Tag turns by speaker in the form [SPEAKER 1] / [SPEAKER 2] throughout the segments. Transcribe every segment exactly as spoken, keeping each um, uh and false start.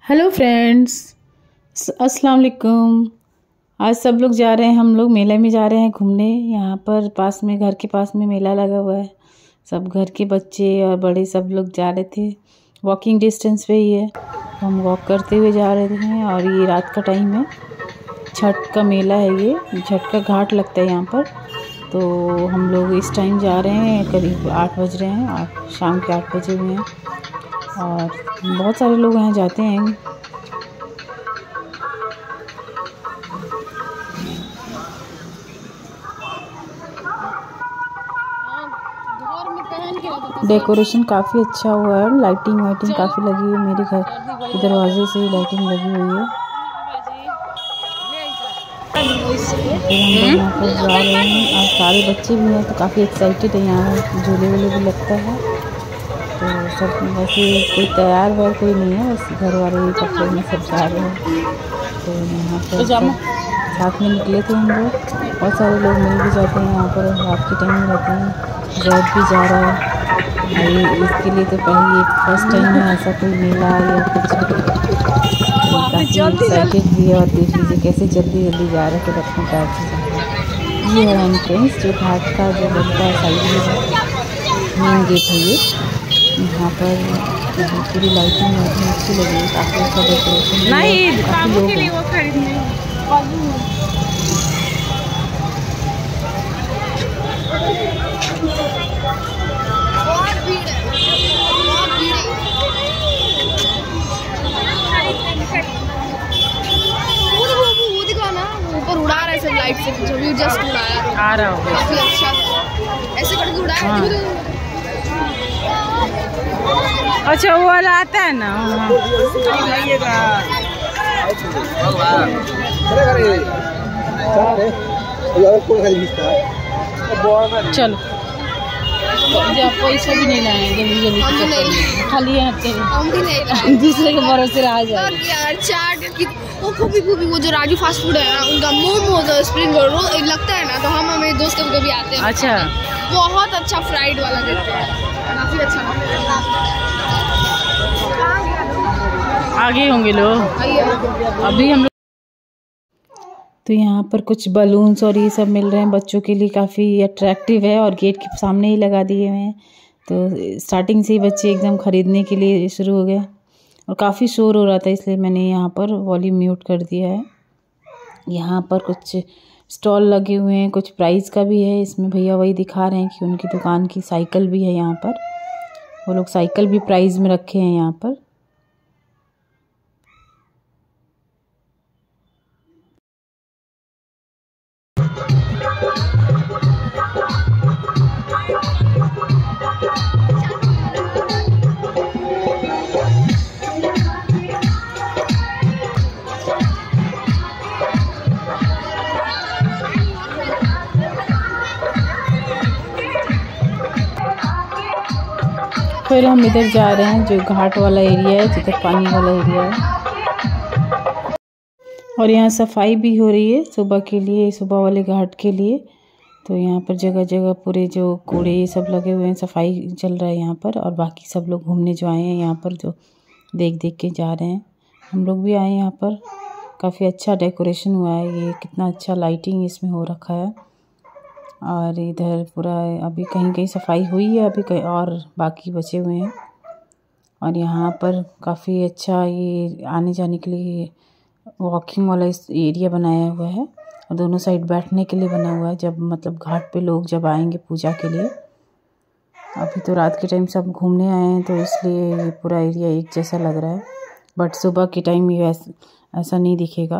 [SPEAKER 1] Hello friends, अस्सलाम वालेकुम। आज सब लोग जा रहे हैं, हम लोग मेले में जा रहे हैं घूमने। यहाँ पर पास में, घर के पास में मेला लगा हुआ है। सब घर के बच्चे और बड़े सब लोग जा रहे थे। वॉकिंग डिस्टेंस पे ही है, तो हम वॉक करते हुए जा रहे थे। और ये रात का टाइम है, छठ का मेला है, ये छठ का घाट लगता है यहाँ पर। तो हम लोग इस टाइम जा रहे हैं, करीब आठ बज रहे हैं, आठ शाम के आठ बजे हुए हैं। और बहुत सारे लोग यहाँ जाते हैं। डेकोरेशन काफ़ी अच्छा हुआ है, लाइटिंग वाइटिंग काफ़ी लगी हुई है। मेरे घर के दरवाजे से ही लाइटिंग लगी हुई है। यहाँ पर जा रहे हैं और सारे बच्चे भी हैं, तो काफ़ी एक्साइटेड है। यहाँ झूले वूले भी लगता है। तो सब वैसे कोई तैयार हुआ कोई नहीं है, बस घर वाले ही कपड़े में सब जा रहे हैं। तो यहाँ पर साथ में निकले थे हम लोग। बहुत सारे लोग मिल भी जाते हैं यहाँ पर, रात के टाइम में रहते हैं। जैद भी जा रहा है, इसके लिए तो पहले फर्स्ट टाइम है ऐसा कोई मेला या कुछ। काफ़ी एक्साइटेड भी है। और देख लीजिए कैसे जल्दी जल्दी जा रहे थे अपने पैर से जा रहे। ये है एंट्रेंस, जो घाट का जो बनता है साइड में मेन गेट है ये। यहाँ पर पूरी लाइटिंग वाइटिंग अच्छी लगी है, काफ़ी अच्छा डेकोरेशन। नहीं, काफ़ी के लिए वो खरीदने
[SPEAKER 2] ऊपर उड़ा रहा है सब लाइट से, जो भी जस्ट उड़ाया
[SPEAKER 1] आ रहा होगा।
[SPEAKER 2] काफी अच्छा ऐसे करके उड़ाया। हाँ।
[SPEAKER 1] अच्छा वो वाला आता है ना। चलो पैसा भी नहीं लाए जल्दी जल्दी, खाली है दूसरे के भरोसे रह जाए
[SPEAKER 2] यार। चाट की वो खूबी खूबी वो जो राजू फास्ट फूड है ना, उनका मोमोज स्प्रिंग रोल लगता है ना, तो हम हमारे दोस्तों को भी आते हैं।
[SPEAKER 1] अच्छा,
[SPEAKER 2] बहुत अच्छा फ्राइड वाला देते हैं, काफी अच्छा लगता है।
[SPEAKER 1] आगे होंगे लोग अभी हम लोग। तो यहाँ पर कुछ बलून्स और ये सब मिल रहे हैं बच्चों के लिए, काफ़ी अट्रैक्टिव है। और गेट के सामने ही लगा दिए हुए हैं, तो स्टार्टिंग से ही बच्चे एकदम ख़रीदने के लिए शुरू हो गए। और काफ़ी शोर हो रहा था, इसलिए मैंने यहाँ पर वॉल्यूम म्यूट कर दिया है। यहाँ पर कुछ स्टॉल लगे हुए हैं, कुछ प्राइस का भी है। इसमें भैया वही दिखा रहे हैं कि उनकी दुकान की साइकिल भी है यहाँ पर। वो लोग साइकिल भी प्राइस में रखे हैं यहाँ पर। फिर हम इधर जा रहे हैं, जो घाट वाला एरिया है, जिधर पानी वाला एरिया है। और यहाँ सफाई भी हो रही है सुबह के लिए, सुबह वाले घाट के लिए। तो यहाँ पर जगह जगह पूरे जो कूड़े ये सब लगे हुए हैं, सफाई चल रहा है यहाँ पर। और बाकी सब लोग घूमने जो आए हैं यहाँ पर, जो देख देख के जा रहे हैं। हम लोग भी आए हैं यहाँ पर। काफ़ी अच्छा डेकोरेशन हुआ है, ये कितना अच्छा लाइटिंग इसमें हो रखा है। और इधर पूरा अभी कहीं कहीं सफाई हुई है, अभी कहीं और बाकी बचे हुए हैं। और यहाँ पर काफ़ी अच्छा ये आने जाने के लिए वॉकिंग वाला इस एरिया बनाया हुआ है। और दोनों साइड बैठने के लिए बना हुआ है, जब मतलब घाट पे लोग जब आएंगे पूजा के लिए। अभी तो रात के टाइम सब घूमने आए हैं, तो इसलिए ये पूरा एरिया एक जैसा लग रहा है। बट सुबह के टाइम ये ऐसा ऐसा नहीं दिखेगा।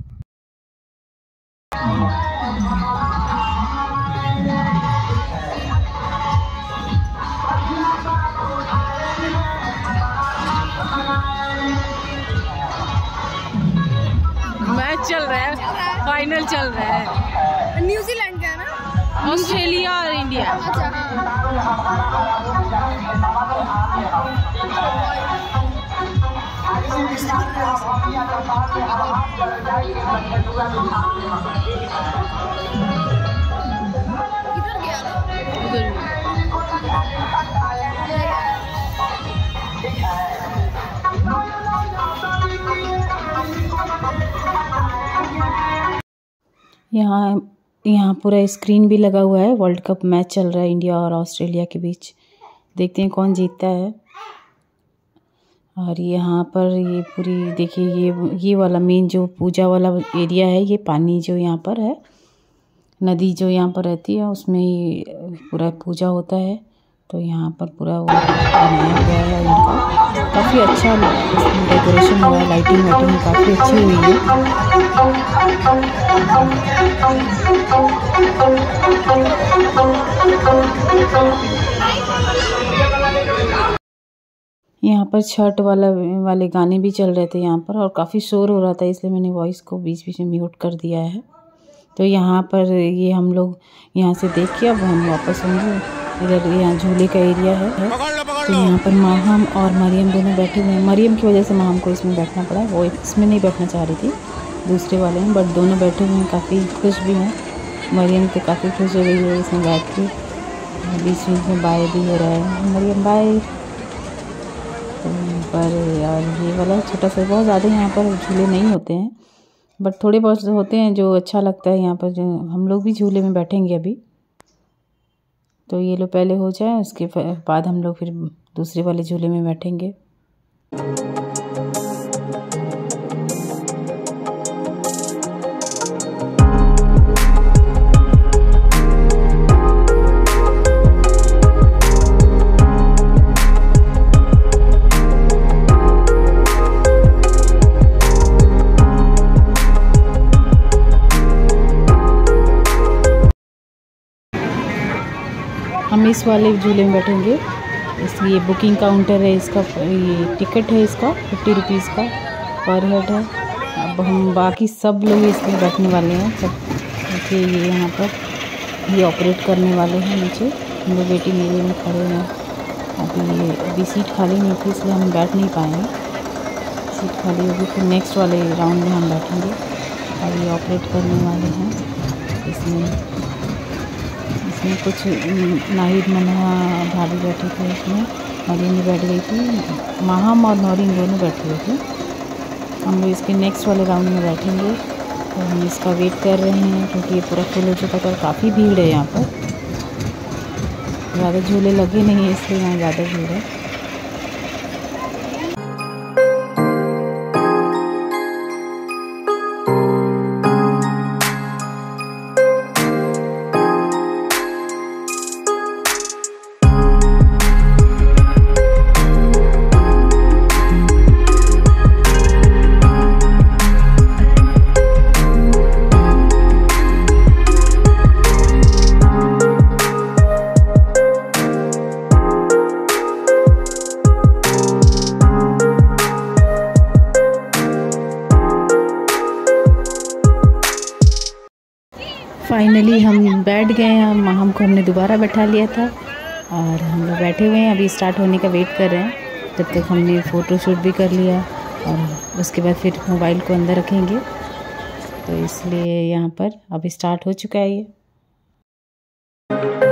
[SPEAKER 1] मैच चल रहा है, फाइनल चल रहा है।
[SPEAKER 2] न्यूजीलैंड का है ना,
[SPEAKER 1] ऑस्ट्रेलिया और इंडिया।
[SPEAKER 2] किधर गया ना?
[SPEAKER 1] उधर यहाँ यहाँ पूरा स्क्रीन भी लगा हुआ है। वर्ल्ड कप मैच चल रहा है इंडिया और ऑस्ट्रेलिया के बीच। देखते हैं कौन जीतता है। और यहाँ पर ये पूरी देखिए, ये ये वाला मेन जो पूजा वाला एरिया है, ये पानी जो यहाँ पर है, नदी जो यहाँ पर रहती है उसमें ही पूरा पूजा होता है। तो यहाँ पर पूरा वो बनाया गया है इनका, काफ़ी अच्छा डेकोरेशन हुआ है, लाइटिंग वाइटिंग काफ़ी अच्छी हुई है। यहाँ पर छठ वाला वाले गाने भी चल रहे थे यहाँ पर, और काफ़ी शोर हो रहा था, इसलिए मैंने वॉइस को बीच बीच में म्यूट कर दिया है। तो यहाँ पर ये हम लोग यहाँ से देख के अब हम वापस होंगे। इधर यहाँ झूले का एरिया है, है। तो यहाँ पर माहम और मरियम दोनों बैठे हुए हैं। मरियम की वजह से माहम को इसमें बैठना पड़ा, वो इसमें नहीं बैठना चाह रही थी, दूसरे वाले में, बट दोनों बैठे हुए हैं, काफ़ी खुश भी हैं। मरियम तो काफ़ी खुश हो गई है इसमें बैठ के। बीच बीच में बाय भी हो रहा है, मरियम बाय। तो पर और ये वाला छोटा सा, बहुत ज़्यादा यहाँ पर झूले नहीं होते हैं, बट थोड़े बहुत होते हैं जो अच्छा लगता है यहाँ पर। जो हम लोग भी झूले में बैठेंगे अभी। तो ये लो पहले हो जाए, उसके बाद हम लोग फिर दूसरे वाले झूले में बैठेंगे। हम इस वाले झूले में बैठेंगे। इसलिए ये बुकिंग काउंटर है, इसका ये टिकट है, इसका फिफ्टी रुपीज़ का पर हेड है। अब हम बाकी सब लोग इसमें बैठने वाले हैं सब। देखिए ये यहाँ पर ये ऑपरेट करने वाले हैं नीचे, हम लोग वेटिंग एरिया में खड़े हैं। अभी ये अभी सीट खाली नहीं थी, इसलिए हम बैठ नहीं पाएंगे। सीट खाली होगी फिर नेक्स्ट वाले राउंड में हम बैठेंगे। और ये ऑपरेट करने वाले हैं इसमें। इसमें कुछ नाहिद मनहा भाभी बैठे थे, इसमें मरीन भी बैठ गई थी, माहम और नौरीन दोनों बैठे हुए थे। हम लोग इसके नेक्स्ट वाले राउंड में बैठेंगे। तो हम इसका वेट कर रहे हैं क्योंकि ये पूरा फुल हो चुका था, काफ़ी भीड़ है यहाँ पर। ज़्यादा झूले लगे नहीं हैं इसलिए यहाँ ज़्यादा भीड़ है। फाइनली हम बैठ गए हैं। माहम को हमने दोबारा बैठा लिया था और हम लोग बैठे हुए हैं, अभी स्टार्ट होने का वेट कर रहे हैं। तब तक हमने फ़ोटो शूट भी कर लिया और उसके बाद फिर मोबाइल को अंदर रखेंगे, तो इसलिए यहाँ पर अभी स्टार्ट हो चुका है ये।